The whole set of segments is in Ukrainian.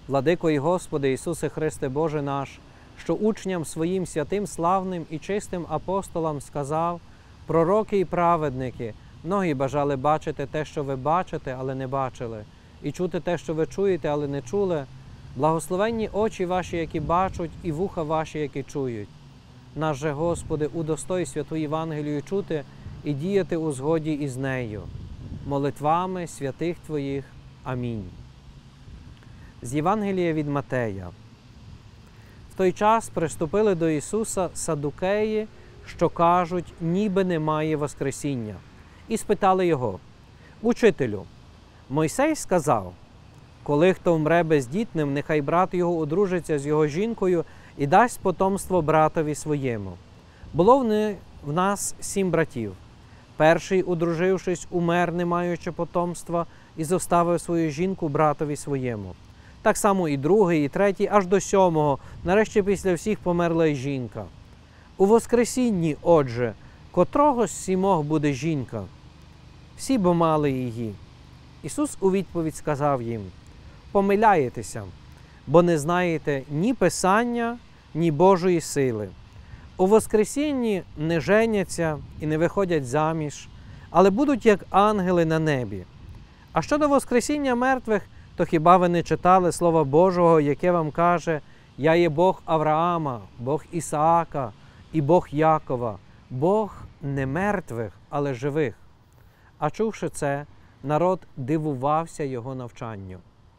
Владико і Господи Ісусе Христе Боже наш, що учням своїм святим, славним і чистим апостолам сказав: пророки і праведники, многі бажали бачити те, що ви бачите, але не бачили, і чути те, що ви чуєте, але не чули. Благословенні очі ваші, які бачать, і вуха ваші, які чують. Наш же, Господи, удостой святу Євангелію чути і діяти у згоді із нею. Молитвами святих Твоїх. Амінь. З Євангелія від Матея. В той час приступили до Ісуса садукеї, що кажуть, ніби немає Воскресіння, і спитали Його: «Учителю, Мойсей сказав, коли хто вмре бездітним, нехай брат його одружиться з його жінкою і дасть потомство братові своєму. Було в нас 7 братів. Перший, одружившись, умер, не маючи потомства, і зоставив свою жінку братові своєму. Так само і другий, і третій, аж до 7-го, нарешті після всіх померла й жінка. У Воскресінні, отже, котрого з 7 буде жінка? Всі бо мали її». Ісус у відповідь сказав їм: «Помиляєтеся, бо не знаєте ні Писання, ні Божої сили. У Воскресінні не женяться і не виходять заміж, але будуть як ангели на небі. А щодо Воскресіння мертвих, то хіба ви не читали Слова Божого, яке вам каже: «Я є Бог Авраама, Бог Ісаака і Бог Якова, Бог не мертвих, але живих». А чувши це, народ дивувався його навчанню.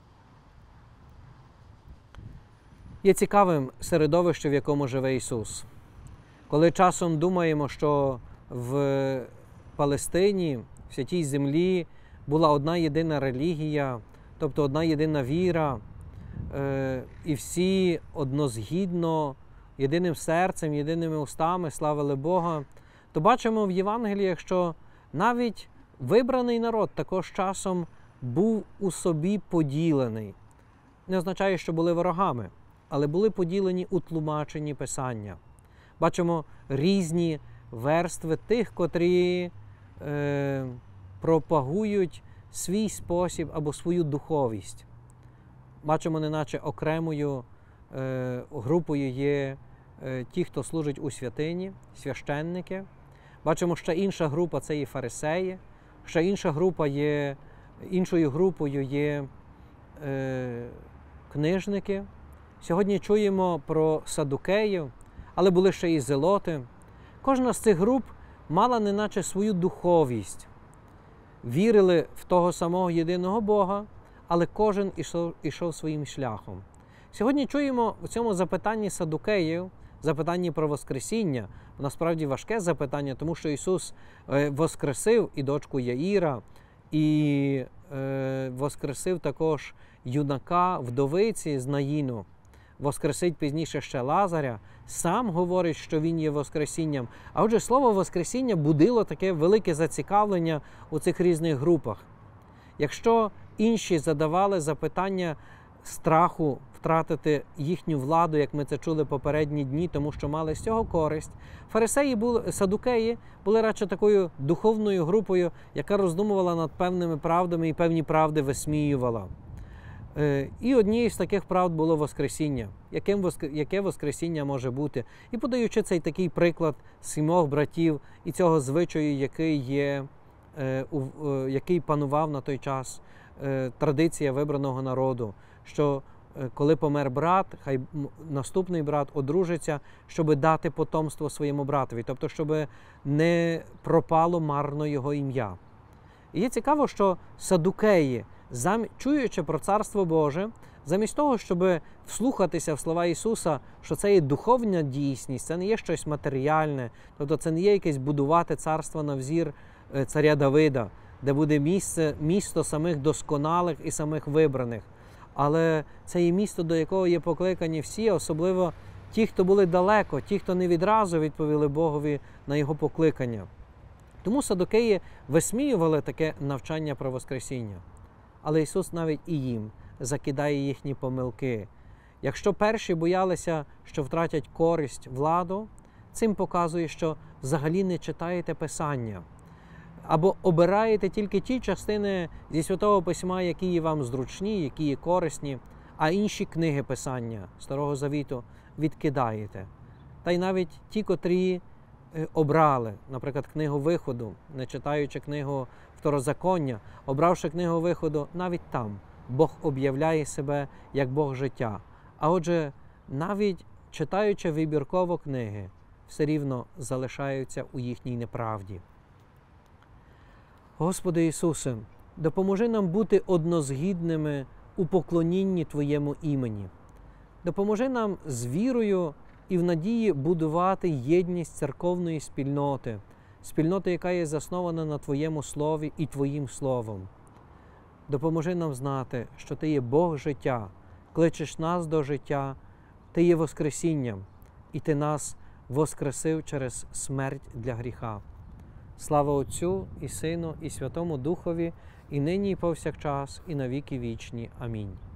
Є цікавим середовище, в якому живе Ісус. Коли часом думаємо, що в Палестині, в Святій Землі, була одна єдина релігія, тобто одна єдина віра, і всі однозгідно, єдиним серцем, єдиними устами славили Бога, то бачимо в Євангеліях, що навіть вибраний народ також часом був у собі поділений. Не означає, що були ворогами, але були поділені у тлумаченні Писання. Бачимо різні верстви тих, котрі пропагують свій спосіб або свою духовість. Бачимо, неначе окремою групою є ті, хто служить у святині, священники. Бачимо, ще інша група – це є фарисеї. Ще іншою групою є книжники. Сьогодні чуємо про садукеїв, але були ще і зелоти. Кожна з цих груп мала неначе свою духовість. Вірили в того самого єдиного Бога, але кожен ішов своїм шляхом. Сьогодні чуємо в цьому запитанні садукеїв, запитанні про Воскресіння, насправді важке запитання, тому що Ісус воскресив і дочку Яїра, і воскресив також юнака, вдовиці з Наїну, воскресить пізніше ще Лазаря, сам говорить, що Він є Воскресінням. А отже, слово Воскресіння будило таке велике зацікавлення у цих різних групах. Якщо інші задавали запитання страху втратити їхню владу, як ми це чули попередні дні, тому що мали з цього користь, садукеї були радше такою духовною групою, яка роздумувала над певними правдами і певні правди висміювала. І однією з таких правд було Воскресіння. Яке Воскресіння може бути? І подаючи цей такий приклад 7 братів і цього звичаю, який панував на той час, традиція вибраного народу, що коли помер брат, хай наступний брат одружиться, щоб дати потомство своєму братові, тобто, щоб не пропало марно його ім'я. І є цікаво, що садукеї, чуючи про Царство Боже, замість того, щоб вслухатися в слова Ісуса, що це є духовна дійсність, це не є щось матеріальне, тобто це не є якесь будувати царство на взір царя Давида, де буде місто самих досконалих і самих вибраних. Але це є місто, до якого є покликані всі, особливо ті, хто були далеко, ті, хто не відразу відповіли Богові на Його покликання. Тому садукеї висміювали таке навчання про Воскресіння. Але Ісус навіть і їм закидає їхні помилки. Якщо перші боялися, що втратять користь, владу, цим показує, що взагалі не читаєте Писання. Або обираєте тільки ті частини зі Святого Письма, які є вам зручні, які є корисні, а інші книги Писання Старого Завіту відкидаєте. Та й навіть ті, котрі обрали, наприклад, книгу Виходу, не читаючи книгу Второзаконня, обравши книгу Виходу, навіть там Бог об'являє себе як Бог життя. А отже, навіть читаючи вибірково книги, все рівно залишаються у їхній неправді. Господи Ісусе, допоможи нам бути однозгідними у поклонінні Твоєму імені. Допоможи нам з вірою і в надії будувати єдність церковної спільноти, спільноти, яка є заснована на Твоєму Слові і Твоїм Словом. Допоможи нам знати, що Ти є Бог життя, кличеш нас до життя, Ти є Воскресінням, і Ти нас воскресив через смерть для гріха. Слава Отцю і Сину, і Святому Духові, і нині, і повсякчас, і на віки вічні. Амінь.